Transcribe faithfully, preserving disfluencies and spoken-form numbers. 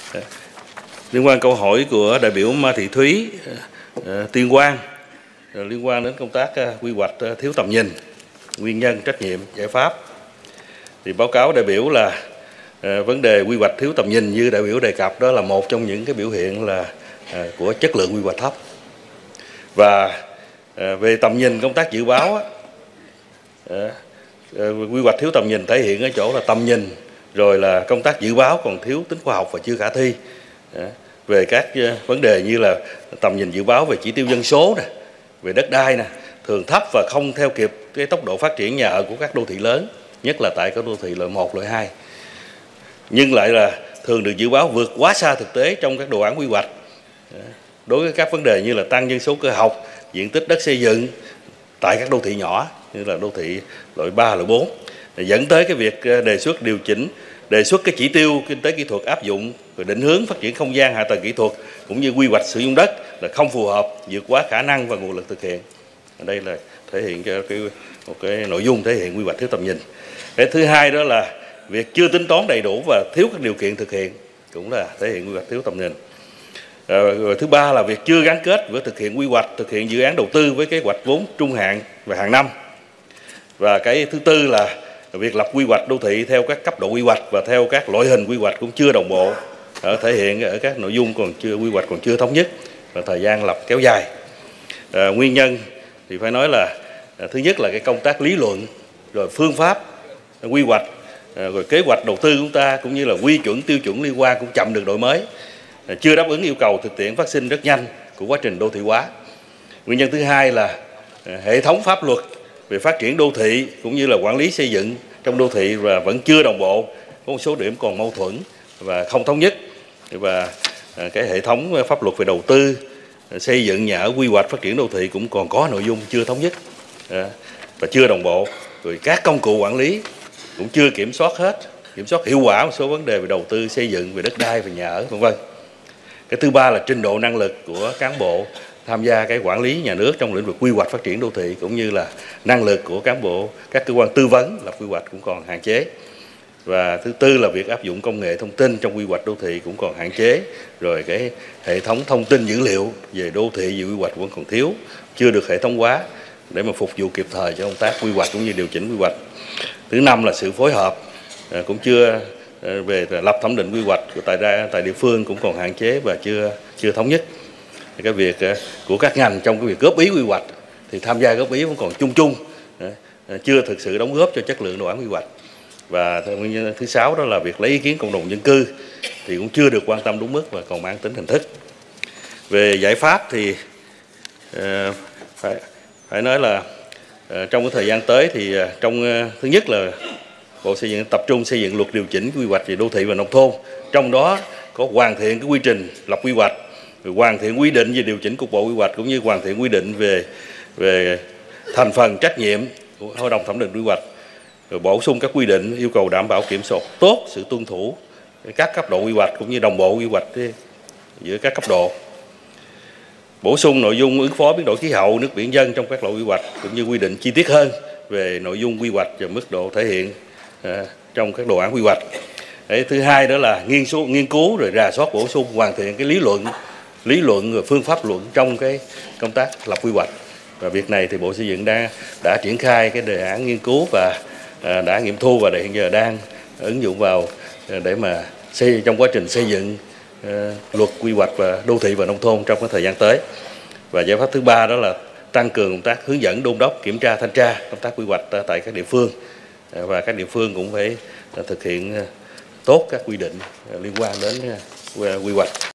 Liên quan câu hỏi của đại biểu Ma Thị Thúy, Tuyên Quang liên quan đến công tác quy hoạch thiếu tầm nhìn, nguyên nhân, trách nhiệm, giải pháp, thì báo cáo đại biểu là vấn đề quy hoạch thiếu tầm nhìn như đại biểu đề cập đó là một trong những cái biểu hiện là của chất lượng quy hoạch thấp. Và về tầm nhìn, công tác dự báo, quy hoạch thiếu tầm nhìn thể hiện ở chỗ là tầm nhìn rồi là công tác dự báo còn thiếu tính khoa học và chưa khả thi. Về các vấn đề như là tầm nhìn dự báo về chỉ tiêu dân số nè, về đất đai nè, thường thấp và không theo kịp cái tốc độ phát triển nhà ở của các đô thị lớn, nhất là tại các đô thị loại một, loại hai. Nhưng lại là thường được dự báo vượt quá xa thực tế trong các đồ án quy hoạch. Đối với các vấn đề như là tăng dân số cơ học, diện tích đất xây dựng tại các đô thị nhỏ như là đô thị loại ba, loại bốn, dẫn tới cái việc đề xuất điều chỉnh, đề xuất cái chỉ tiêu kinh tế kỹ thuật áp dụng, rồi định hướng phát triển không gian hạ tầng kỹ thuật cũng như quy hoạch sử dụng đất là không phù hợp, vượt quá khả năng và nguồn lực thực hiện. Ở đây là thể hiện cho cái một cái nội dung thể hiện quy hoạch thiếu tầm nhìn. Cái thứ hai đó là việc chưa tính toán đầy đủ và thiếu các điều kiện thực hiện, cũng là thể hiện quy hoạch thiếu tầm nhìn. À, rồi thứ ba là việc chưa gắn kết với thực hiện quy hoạch, thực hiện dự án đầu tư với kế hoạch vốn trung hạn và hàng năm. Và cái thứ tư là việc lập quy hoạch đô thị theo các cấp độ quy hoạch và theo các loại hình quy hoạch cũng chưa đồng bộ, ở thể hiện ở các nội dung còn chưa quy hoạch còn chưa thống nhất và thời gian lập kéo dài. À, nguyên nhân thì phải nói là à, thứ nhất là cái công tác lý luận, rồi phương pháp quy hoạch, à, rồi kế hoạch đầu tư chúng ta cũng như là quy chuẩn tiêu chuẩn liên quan cũng chậm được đổi mới, à, chưa đáp ứng yêu cầu thực tiễn phát sinh rất nhanh của quá trình đô thị hóa. Nguyên nhân thứ hai là à, hệ thống pháp luật về phát triển đô thị cũng như là quản lý xây dựng trong đô thị và vẫn chưa đồng bộ, có một số điểm còn mâu thuẫn và không thống nhất. Và cái hệ thống pháp luật về đầu tư, xây dựng, nhà ở, quy hoạch phát triển đô thị cũng còn có nội dung chưa thống nhất và chưa đồng bộ. Rồi các công cụ quản lý cũng chưa kiểm soát hết, kiểm soát hiệu quả một số vấn đề về đầu tư, xây dựng, về đất đai, về nhà ở, vân vân. Cái thứ ba là trình độ năng lực của cán bộ tham gia cái quản lý nhà nước trong lĩnh vực quy hoạch phát triển đô thị cũng như là năng lực của cán bộ các cơ quan tư vấn lập quy hoạch cũng còn hạn chế. Và thứ tư là việc áp dụng công nghệ thông tin trong quy hoạch đô thị cũng còn hạn chế. Rồi cái hệ thống thông tin dữ liệu về đô thị, về quy hoạch vẫn còn thiếu, chưa được hệ thống hóa để mà phục vụ kịp thời cho công tác quy hoạch cũng như điều chỉnh quy hoạch. Thứ năm là sự phối hợp cũng chưa về lập thẩm định quy hoạch của tại ra tại địa phương cũng còn hạn chế và chưa chưa thống nhất. Cái việc của các ngành trong cái việc góp ý quy hoạch thì tham gia góp ý vẫn còn chung chung, chưa thực sự đóng góp cho chất lượng đồ án quy hoạch. Và nguyên nhân thứ sáu đó là việc lấy ý kiến cộng đồng dân cư thì cũng chưa được quan tâm đúng mức và còn mang tính hình thức. Về giải pháp thì uh, phải phải nói là uh, trong cái thời gian tới thì uh, trong uh, thứ nhất là Bộ Xây dựng tập trung xây dựng luật điều chỉnh quy hoạch về đô thị và nông thôn, trong đó có hoàn thiện cái quy trình lập quy hoạch, rồi hoàn thiện quy định về điều chỉnh cục bộ quy hoạch cũng như hoàn thiện quy định về về thành phần trách nhiệm của hội đồng thẩm định quy hoạch, rồi bổ sung các quy định yêu cầu đảm bảo kiểm soát tốt sự tuân thủ các cấp độ quy hoạch cũng như đồng bộ quy hoạch giữa các cấp độ, bổ sung nội dung ứng phó biến đổi khí hậu, nước biển dân trong các loại quy hoạch cũng như quy định chi tiết hơn về nội dung quy hoạch và mức độ thể hiện uh, trong các đồ án quy hoạch. Đấy, thứ hai đó là nghiên cứu, nghiên cứu rồi rà soát bổ sung hoàn thiện cái lý luận, lý luận rồi phương pháp luận trong cái công tác lập quy hoạch. Và việc này thì Bộ Xây dựng đã đã triển khai cái đề án nghiên cứu và à, đã nghiệm thu và hiện giờ đang ứng dụng vào để mà xây trong quá trình xây dựng à, luật quy hoạch và đô thị và nông thôn trong cái thời gian tới. Và giải pháp thứ ba đó là tăng cường công tác hướng dẫn, đôn đốc, kiểm tra, thanh tra công tác quy hoạch tại các địa phương, và các địa phương cũng phải thực hiện tốt các quy định liên quan đến quy hoạch.